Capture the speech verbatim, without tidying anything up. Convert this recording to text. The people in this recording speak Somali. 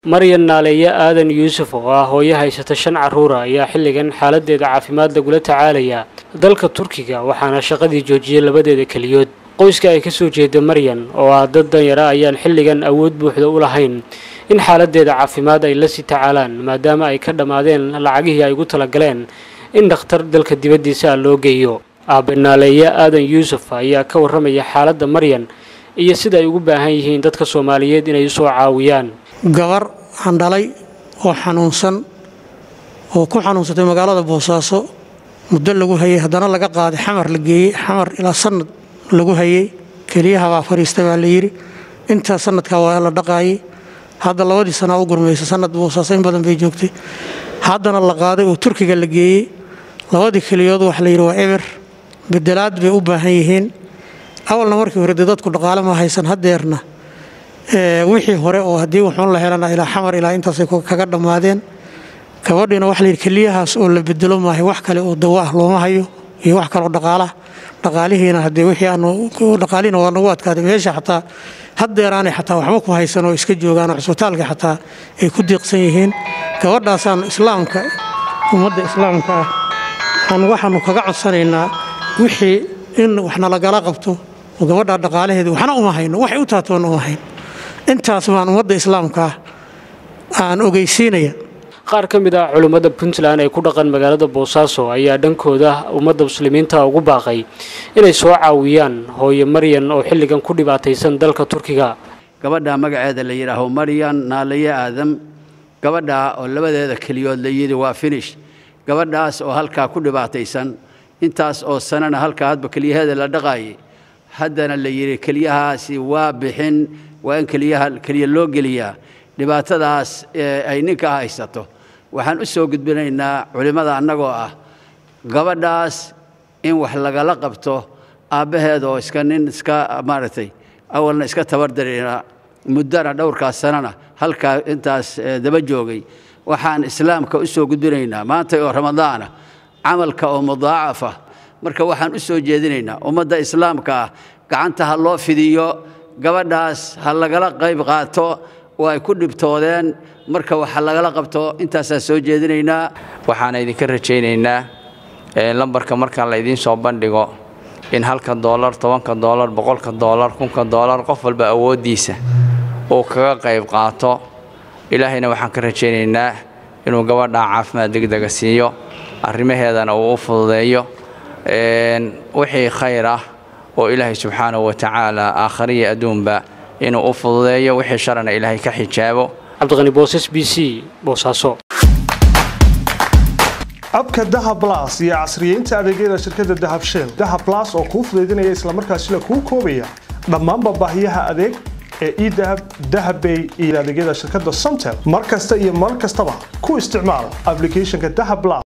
Maryan Naaleeye Aadan Yuusuf oo ah hooyo haysata shan caruur ah ayaa xilligan xaaladeeda caafimaad lagula tacaalaya dalka Turkiga waxaana shaqadii joojiyay labadeeda kaliyood. Qoyska ay ka soo jeeda Maryan oo ah dad danyar ayaan xilligan awood buuxda u lahayn in xaaladeeda caafimaad ay la sii tacaalaan maadaama ay ka dhamaadeen lacagihii ay ugu talagaleen in dhakhtar dalka dibadiisa loo geeyo. Aabe Naaleeye Aadan Yuusuf ayaa ka warramaya xaaladda Maryan iyo sida ay ugu baahan yihiin dadka Soomaaliyeed inay soo caawiyaan. gabar aan dhalay oo xanuunsan oo ku xanuunsatay magaalada Boosaaso muddo lagu hayay haddana laga qaaday xamar la geeyay xamar ilaa sanad lagu hayay kaliyaha waa fariistay baa la yiri inta sanadka waa la dhaqaayay hadda labadii sano u gurmaysa sanad Boosaaso in badan bay joogtay haddana la qaaday oo Turkiga la geeyay labadii kaliyood wax la yiri waa eber bedelaad bay u baahan yihiin awalna markii hore dadku dhaqaale ma haysan hadeerna ee wixii hore oo hadii wuxuu la helana ilaa xamar ilaa intaas ay kaga dhamaadeen gabadhina wax la yiri kaliyahaas oo la bedelo maahay wax kale oo dawo ah looma hayo iyo wax kale oo dhaqaale dhaqaalihiina hadii wixii aanu dhaqaalina waa nagu adkaaday meesha xataa hadeeraan xataa waxba ku haysan oo iska joogaan cusbitaalka xataa ay ku deeqsan yihiin gabadhaasaan islaamka ummadda islaamka aan waxaanu kaga codsanaynaa wixii in waxna la gala qabto oo gabadha dhaqaalaheedu waxna uma hayno wax u taatoon uma hayno intaas baan ummadda islaamka aan ogeysiinaya. qaar ka mid ah culimada Puntland ay ku dhaqan magaalada Boosaaso ayaa dhankooda ummadda muslimiinta ugu baaqay inay soo caawiyaan hooyo Maryan oo xilligan ku dhibaataysan dalka Turkiga. gabadha magaceeda la yiraahdo Maryan Naaleeye Aadan gabadha oo labadeeda kaliyood la yiri waa finish gabadhaas oo halka ku dhibaataysan intaas oo sanana halka hadba kaliyaheeda la dhaqaayay haddana la yiri kaliyahaasi waa bixin waa in kaliyaha kaliya loo geliyaa dhibaatadaas ay ninka haysato waxaan u soo gudbinaynaa culimada annagoo ah gabadhaas in wax lagala qabto aabaheed oo iska nin iska maartay awalna iska tabardarina muddana dhowrkaas sanana halka intaas daba joogay waxaan islaamka u soo gudbinaynaa maanta oo ramadaana camalka oo mudaacafa marka waxaan u soo jeedinaynaa ummadda islaamka gacanta ha loo fidiyo gabadhaas ha lagala qayb qaato oo ay ku dhibtoodeen marka waxa lagala qabto intaas soo jeedinaynaa waxaan idinka rajaynaynaa ee lambarka marka la idin soo bandhigo in halka dollar tobanka dollar boqolka dollar kunka dollar qof walba awoodiisa oo kaga qayb qaato ilaahayna waxaan ka rajaynaynaa inuu gabadha caafimaad degdeg ah siiyo arrimaheedana uu u fududeeyo een wixii khayr ah oo ilaahay subxaanahu wa ta'ala aakhiriya aduunba inuu u fududeeyo wixii sharana ilaahay ka xijaabo. Cabdiqani Boosas B C Boosaaso. abka Dahab Plus iyo casriyeynta adeegyada shirkadda Dahab Shell Dahab Plus oo kuu fududeynaya isla markaasina kuu koobaya dhammaan baahiyaha adeeg ee e-Dahab Dahab Pay iyo adeegyada shirkadda Somtel markasta iyo mar kastaba ku isticmaal applicationka Dahab Plus.